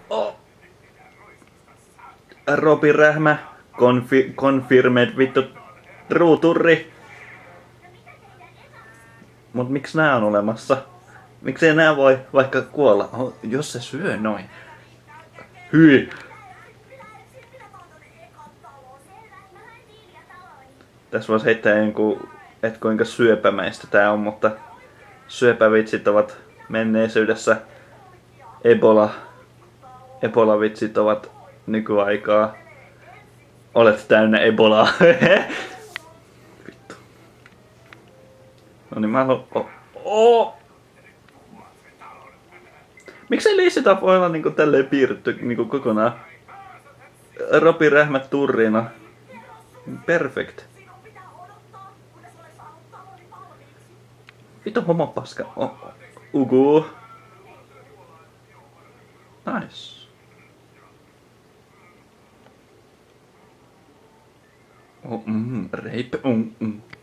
Oh. Robi Rähmä. Confirmed vittu. Ruuturri. Mut miksi nää on olemassa? Miksei nää voi vaikka kuolla? Jos se syö noin. Hyi. Tässä voisi heittää jonkun, että kuinka syöpämäistä tää on, mutta syöpävitsit ovat menneisyydessä. Ebola-vitsit ovat nykyaikaa. Olet täynnä Ebolaa. Vittu. No niin mä haluan... Miksei liisitä voi olla niinku tälleen piirretty niinku kokonaan? Robi Rähmä turrina. Perfect. Vittu homopaska. Ugu. Nice. Rape.